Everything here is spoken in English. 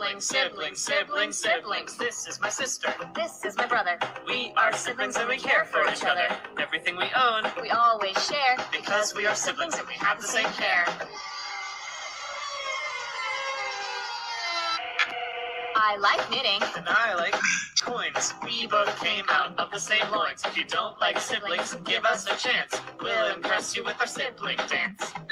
siblings, siblings, siblings, siblings. This is my sister. This is my brother. We are siblings and we care for each other. Everything we own, We always share. because we are siblings and we have the same care. I like knitting. And I like coins. We both came out of the same loins. If you don't like siblings, give us a chance. We'll impress you with our sibling dance.